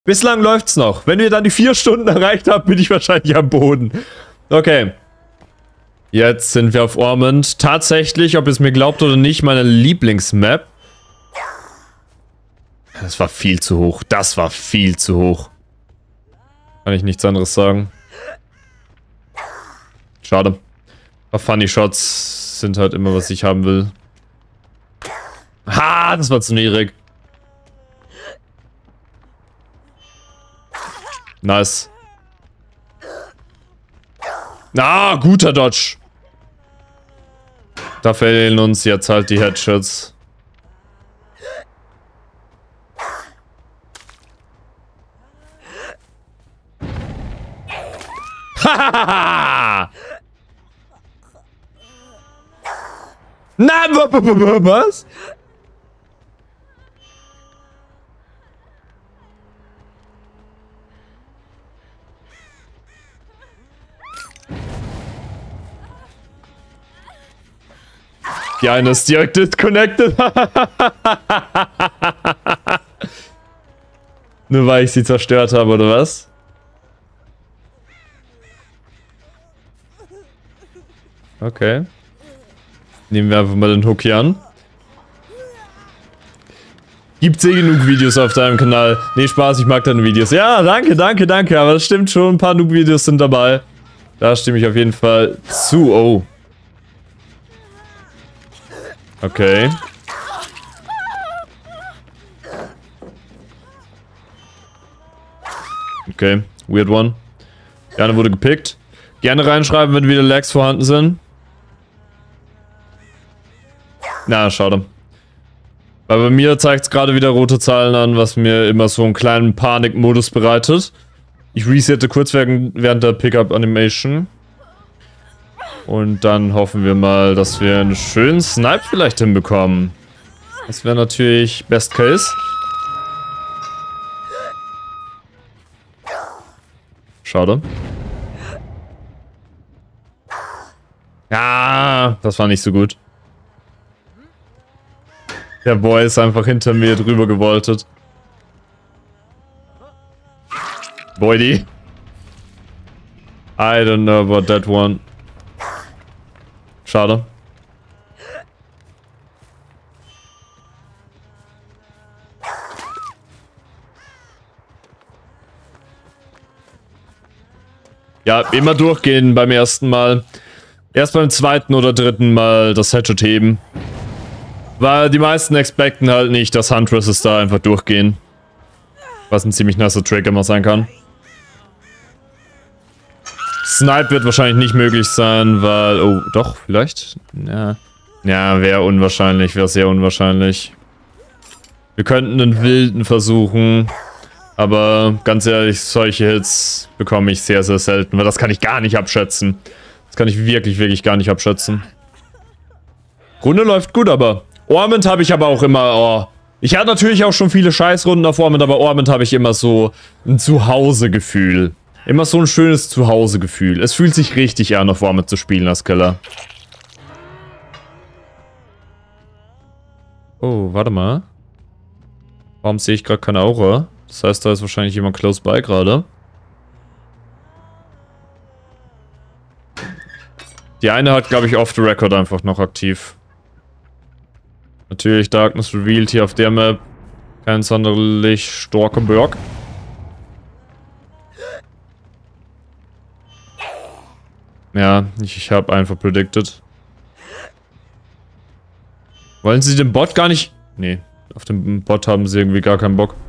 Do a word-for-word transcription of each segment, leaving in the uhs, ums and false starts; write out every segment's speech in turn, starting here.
Bislang läuft's noch. Wenn ihr dann die vier Stunden erreicht habt, bin ich wahrscheinlich am Boden. Okay. Jetzt sind wir auf Ormond. Tatsächlich, ob ihr es mir glaubt oder nicht, meine Lieblingsmap. Das war viel zu hoch. Das war viel zu hoch. Kann ich nichts anderes sagen. Schade. Aber Funny Shots sind halt immer, was ich haben will. Ha, das war zu niedrig. Nice. Ah, guter Dodge. Da fehlen uns jetzt halt die Headshots. Hahaha! Na, was? Die eine ist direkt disconnected. Nur weil ich sie zerstört habe, oder was? Okay. Nehmen wir einfach mal den Hook hier an. Gibt's eh genug Videos auf deinem Kanal? Nee, Spaß, ich mag deine Videos. Ja, danke, danke, danke. Aber das stimmt schon, ein paar Noob-Videos sind dabei. Da stimme ich auf jeden Fall zu. Oh. Okay. Okay, weird one. Gerne wurde gepickt. Gerne reinschreiben, wenn wieder Lags vorhanden sind. Na, schade. Weil bei mir zeigt es gerade wieder rote Zahlen an, was mir immer so einen kleinen Panikmodus bereitet. Ich resette kurz während, während der Pickup-Animation. Und dann hoffen wir mal, dass wir einen schönen Snipe vielleicht hinbekommen. Das wäre natürlich Best Case. Schade. Ja, das war nicht so gut. Der Boy ist einfach hinter mir drüber gewoltet. Boydi. I don't know about that one. Schade. Ja, immer durchgehen beim ersten Mal. Erst beim zweiten oder dritten Mal das Headshot heben. Weil die meisten expecten halt nicht, dass Huntresses da einfach durchgehen. Was ein ziemlich nicer Trick immer sein kann. Snipe wird wahrscheinlich nicht möglich sein, weil... Oh, doch, vielleicht? Ja, ja wäre unwahrscheinlich, wäre sehr unwahrscheinlich. Wir könnten einen wilden versuchen. Aber ganz ehrlich, solche Hits bekomme ich sehr, sehr selten. Weil das kann ich gar nicht abschätzen. Das kann ich wirklich, wirklich gar nicht abschätzen. Runde läuft gut, aber... Ormond habe ich aber auch immer... Oh, ich hatte natürlich auch schon viele Scheißrunden auf Ormond, aber Ormond habe ich immer so ein Zuhause-Gefühl. Immer so ein schönes Zuhause-Gefühl. Es fühlt sich richtig an, auf Ormond zu spielen als Killer. Oh, warte mal. Warum sehe ich gerade keine Aura? Das heißt, da ist wahrscheinlich jemand close by gerade. Die eine hat, glaube ich, off the record einfach noch aktiv. Natürlich Darkness Revealed hier auf der Map. Kein sonderlich starker Berg. Ja, ich, ich habe einfach predicted. Wollen sie den Bot gar nicht... Nee, auf den Bot haben sie irgendwie gar keinen Bock.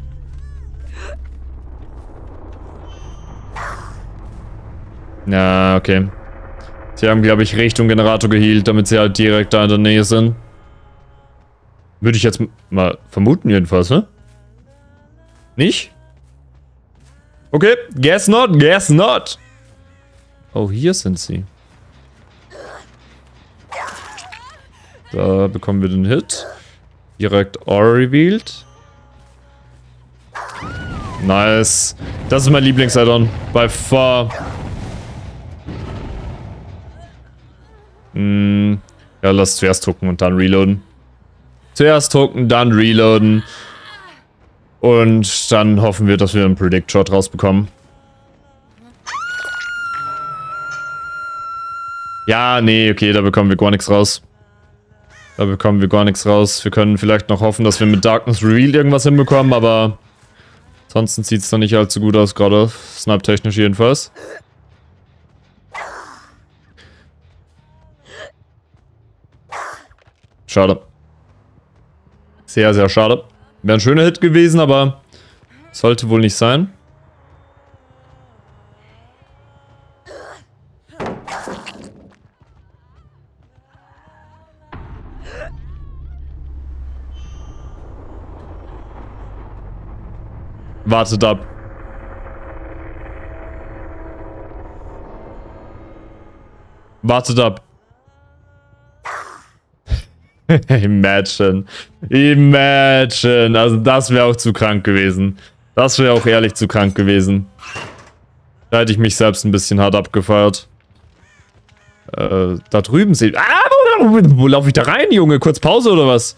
Ja, okay. Sie haben, glaube ich, Richtung Generator gehealt, damit sie halt direkt da in der Nähe sind. Würde ich jetzt mal vermuten jedenfalls, ne? Nicht? Okay, guess not, guess not. Oh, hier sind sie. Da bekommen wir den Hit. Direkt Aura revealed. Nice. Das ist mein Lieblings-Add-on. By far. Hm. Ja, lass zuerst drucken und dann reloaden. Zuerst drucken, dann reloaden. Und dann hoffen wir, dass wir einen Predict-Shot rausbekommen. Ja, nee, okay, da bekommen wir gar nichts raus. Da bekommen wir gar nichts raus. Wir können vielleicht noch hoffen, dass wir mit Darkness Revealed irgendwas hinbekommen, aber ansonsten sieht es dann nicht allzu gut aus, gerade snipe-technisch jedenfalls. Schade. Sehr, sehr schade. Wäre ein schöner Hit gewesen, aber sollte wohl nicht sein. Wartet ab. Wartet ab. Imagine. Imagine. Also das wäre auch zu krank gewesen. Das wäre auch ehrlich zu krank gewesen. Da hätte ich mich selbst ein bisschen hart abgefeiert. Äh, da drüben sehen. Ah, wo, wo, wo laufe ich da rein, Junge? Kurz Pause oder was?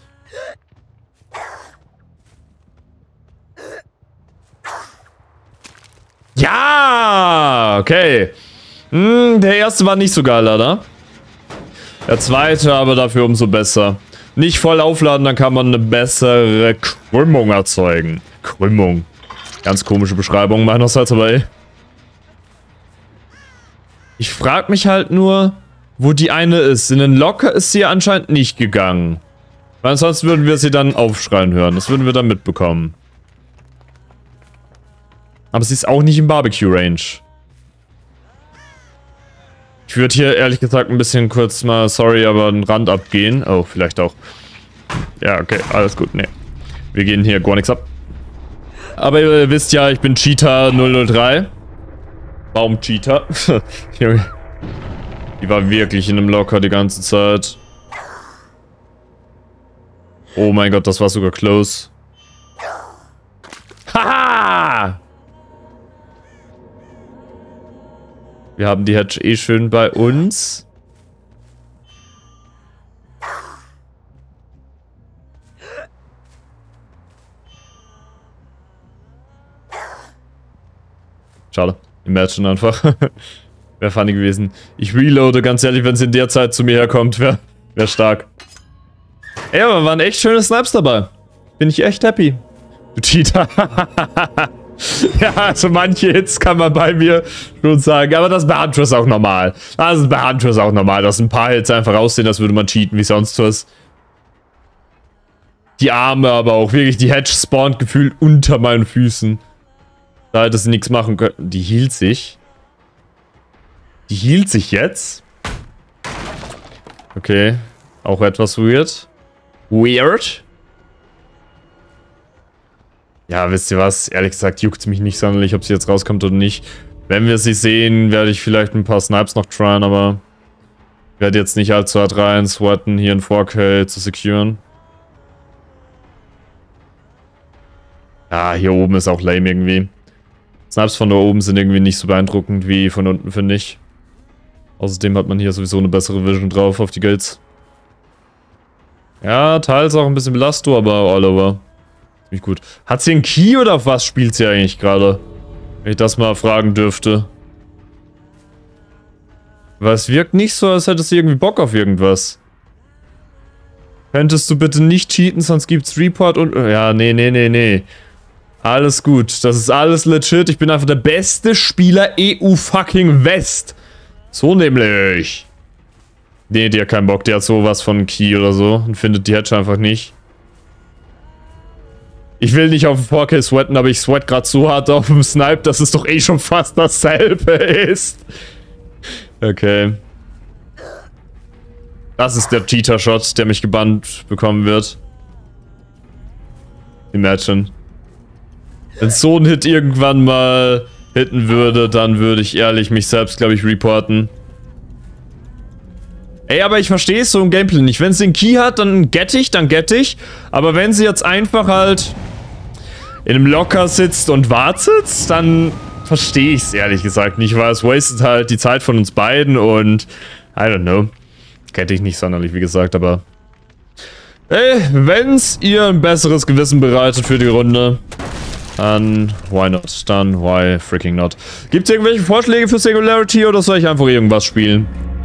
Ja, okay. Hm, der erste war nicht so geil, oder? Der zweite aber dafür umso besser. Nicht voll aufladen, dann kann man eine bessere Krümmung erzeugen. Krümmung. Ganz komische Beschreibung meinerseits, aber ey. Ich frage mich halt nur, wo die eine ist. In den Locker ist sie anscheinend nicht gegangen. Weil sonst würden wir sie dann aufschreien hören. Das würden wir dann mitbekommen. Aber sie ist auch nicht im Barbecue-Range. Ich würde hier ehrlich gesagt ein bisschen kurz mal, sorry, aber einen Rand abgehen. Oh, vielleicht auch. Ja, okay, alles gut, nee. Wir gehen hier gar nichts ab. Aber ihr wisst ja, ich bin Cheetah null null drei. Warum Cheetah? Die war wirklich in einem Locker die ganze Zeit. Oh mein Gott, das war sogar close. Haha! Wir haben die Hedge eh schön bei uns. Schade. Imagine einfach. Wäre funny gewesen. Ich reloade, ganz ehrlich, wenn sie in der Zeit zu mir herkommt, wäre wär stark. Ey, aber waren echt schöne Snipes dabei. Bin ich echt happy. Du Cheater. Ja, also manche Hits kann man bei mir schon sagen, aber das ist bei Huntress auch normal. Das ist bei Huntress auch normal, dass ein paar Hits einfach aussehen, als würde man cheaten, wie sonst was. Die Arme aber auch, wirklich, die Hedge spawnt gefühlt unter meinen Füßen. Da hätte sie nichts machen können. Die hielt sich. Die hielt sich jetzt. Okay, auch etwas weird. Weird. Ja, wisst ihr was? Ehrlich gesagt juckt es mich nicht sonderlich, ob sie jetzt rauskommt oder nicht. Wenn wir sie sehen, werde ich vielleicht ein paar Snipes noch tryen, aber ich werde jetzt nicht allzu hart rein sweaten, hier in vier K zu securen. Ja, hier oben ist auch lame irgendwie. Snipes von da oben sind irgendwie nicht so beeindruckend wie von unten, finde ich. Außerdem hat man hier sowieso eine bessere Vision drauf auf die Gates. Ja, teils auch ein bisschen Belasto, aber all over. Ziemlich gut. Hat sie einen Key oder auf was spielt sie eigentlich gerade? Wenn ich das mal fragen dürfte. Weil es wirkt nicht so, als hätte sie irgendwie Bock auf irgendwas. Könntest du bitte nicht cheaten, sonst gibt's Report und... Ja, nee, nee, nee, nee. Alles gut. Das ist alles legit. Ich bin einfach der beste Spieler E U fucking West. So nämlich. Nee, der hat keinen Bock. Der hat sowas von Key oder so. Und findet die Hedge einfach nicht. Ich will nicht auf dem vier K sweaten, aber ich sweat gerade so hart auf dem Snipe, dass es doch eh schon fast dasselbe ist. Okay. Das ist der Cheater-Shot, der mich gebannt bekommen wird. Imagine. Wenn so ein Hit irgendwann mal hitten würde, dann würde ich ehrlich mich selbst, glaube ich, reporten. Ey, aber ich verstehe es so im Gameplay nicht. Wenn sie einen Key hat, dann get ich, dann get ich. Aber wenn sie jetzt einfach halt in einem Locker sitzt und wartet, dann verstehe ich es ehrlich gesagt nicht, weil es wastet halt die Zeit von uns beiden und I don't know. Get ich nicht sonderlich, wie gesagt, aber ey, wenn's ihr ein besseres Gewissen bereitet für die Runde, Dann, why not? Dann, why freaking not? Gibt es irgendwelche Vorschläge für Singularity oder soll ich einfach irgendwas spielen?